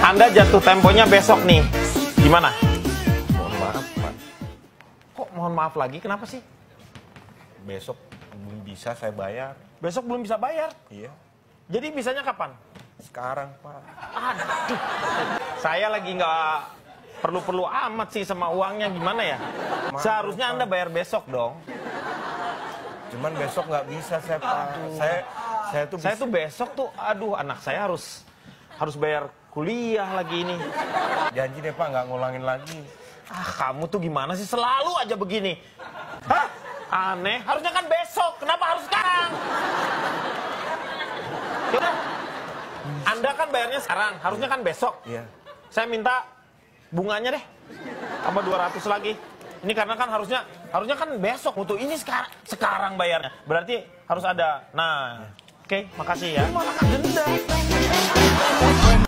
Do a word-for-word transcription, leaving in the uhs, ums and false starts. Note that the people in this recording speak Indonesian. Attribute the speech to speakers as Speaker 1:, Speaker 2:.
Speaker 1: Anda jatuh temponya besok nih. Gimana?
Speaker 2: Mohon maaf, Pak.
Speaker 1: Kok mohon maaf lagi? Kenapa sih?
Speaker 2: Besok belum bisa saya bayar.
Speaker 1: Besok belum bisa bayar.
Speaker 2: Iya.
Speaker 1: Jadi bisanya kapan?
Speaker 2: Sekarang, Pak.
Speaker 1: Aduh. Saya lagi nggak perlu-perlu amat sih sama uangnya. Gimana ya?
Speaker 2: Maaf,
Speaker 1: Seharusnya
Speaker 2: Pak.
Speaker 1: Anda bayar besok dong.
Speaker 2: Cuman besok nggak bisa saya, Pak. Saya saya tuh
Speaker 1: Saya
Speaker 2: bisa-
Speaker 1: tuh besok tuh, aduh anak saya harus harus bayar kuliah lagi ini.
Speaker 2: janji deh, Pak, nggak ngulangin lagi.
Speaker 1: Ah, kamu tuh gimana sih? Selalu aja begini. Hah? Aneh. Harusnya kan besok. Kenapa harus sekarang? Yaudah. Anda kan bayarnya sekarang. Harusnya kan besok.
Speaker 2: Iya.
Speaker 1: Saya minta bunganya deh. Tambah dua ratus lagi. Ini karena kan harusnya harusnya kan besok. Untuk ini sekarang sekarang bayarnya. Berarti harus ada. Nah, oke, makasih ya. Malah denda.